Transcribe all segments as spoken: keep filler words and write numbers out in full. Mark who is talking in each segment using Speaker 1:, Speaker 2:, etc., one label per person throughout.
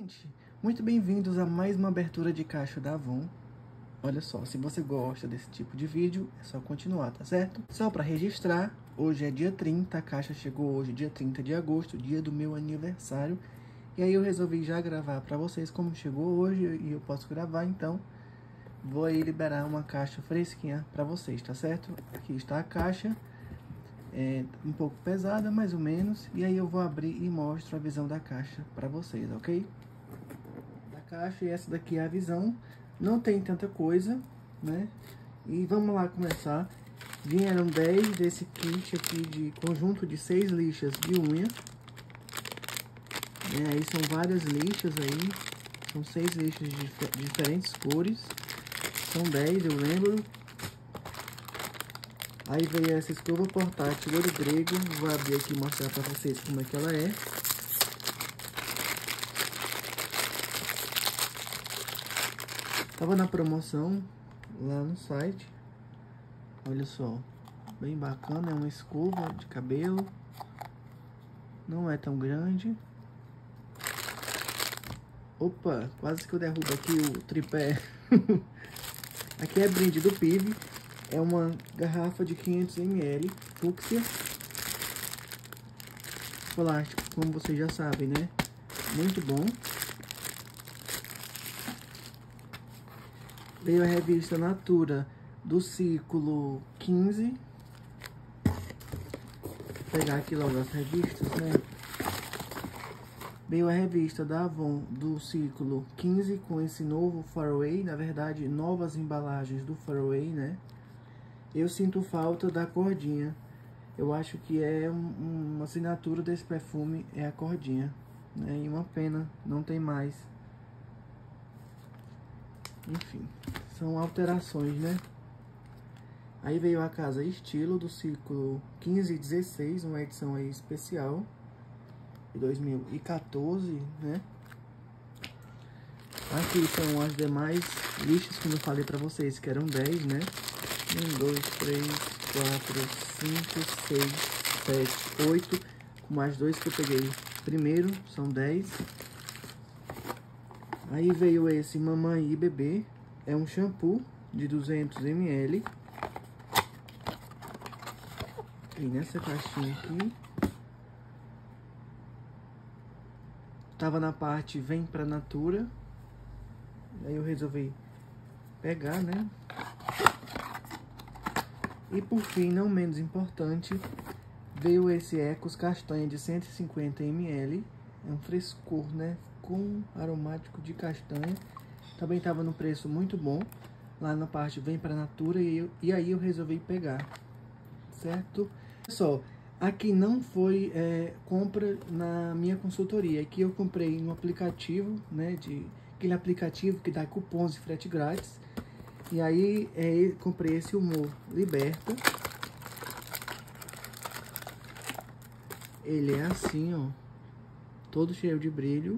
Speaker 1: Gente, muito bem-vindos a mais uma abertura de caixa da Avon. Olha só, se você gosta desse tipo de vídeo, é só continuar, tá certo? Só para registrar, hoje é dia trinta, a caixa chegou hoje, dia trinta de agosto, dia do meu aniversário. E aí eu resolvi já gravar para vocês como chegou hoje e eu posso gravar, então vou aí liberar uma caixa fresquinha para vocês, tá certo? Aqui está a caixa, é um pouco pesada, mais ou menos, e aí eu vou abrir e mostro a visão da caixa para vocês, ok? Da caixa, e essa daqui é a visão. Não tem tanta coisa, né? E vamos lá começar. Vieram dez desse kit aqui de conjunto de seis lixas de unha. É, aí são várias lixas aí. São seis lixas de dif diferentes cores. São dez, eu lembro. Aí veio essa escova portátil ouro grego. Vou abrir aqui e mostrar pra vocês como é que ela é. Tava na promoção lá no site. Olha só, bem bacana, é uma escova de cabelo. Não é tão grande. Opa, quase que eu derrubo aqui o tripé. Aqui é brinde do P I V. É uma garrafa de quinhentos mililitros, fúcsia. Plástico, como vocês já sabem, né? Muito bom. Veio a revista Natura do ciclo quinze. Vou pegar aqui logo as revistas, né? Veio a revista da Avon do ciclo quinze com esse novo Faraway. Na verdade, novas embalagens do Faraway, né? Eu sinto falta da cordinha. Eu acho que é um, uma assinatura desse perfume, é a cordinha, né? E uma pena, não tem mais. Enfim, são alterações, né? Aí veio a Casa Estilo do ciclo quinze e dezesseis, uma edição aí especial de dois mil e quatorze, né? Aqui são as demais lixas, como eu falei pra vocês, que eram dez, né? um, dois, três, quatro, cinco, seis, sete, oito. Com mais dois que eu peguei primeiro, são dez. Aí veio esse Mamãe e Bebê. É um shampoo de duzentos mililitros. E nessa caixinha aqui. Tava na parte Vem Pra Natura. Aí eu resolvi pegar, né? E por fim, não menos importante, veio esse Ecos Castanha de cento e cinquenta mililitros. É um frescor, né? Com aromático de castanha. Também estava no preço muito bom. Lá na parte Vem Pra Natura. E, eu, e aí eu resolvi pegar. Certo? Pessoal, aqui não foi é, compra na minha consultoria. Aqui eu comprei no aplicativo, né? De, aquele aplicativo que dá cupons de frete grátis. E aí, é, comprei esse Humor Liberta. Ele é assim, ó. Todo cheio de brilho.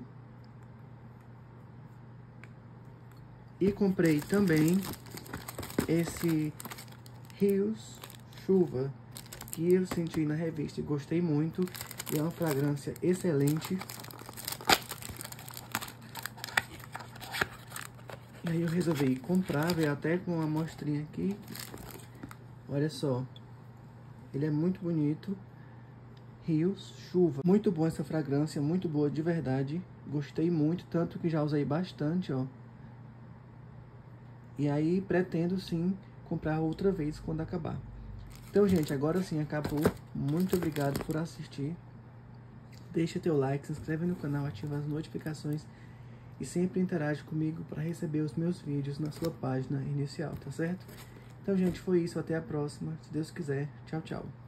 Speaker 1: E comprei também esse Rios Chuva, que eu senti na revista e gostei muito. E é uma fragrância excelente. E aí eu resolvi comprar, veio até com uma amostrinha aqui. Olha só. Ele é muito bonito. Rios Chuva. Muito boa essa fragrância, muito boa de verdade. Gostei muito, tanto que já usei bastante, ó. E aí pretendo sim comprar outra vez quando acabar. Então, gente, agora sim acabou. Muito obrigado por assistir. Deixa teu like, se inscreve no canal, ativa as notificações. E sempre interage comigo para receber os meus vídeos na sua página inicial, tá certo? Então, gente, foi isso. Até a próxima. Se Deus quiser. Tchau, tchau.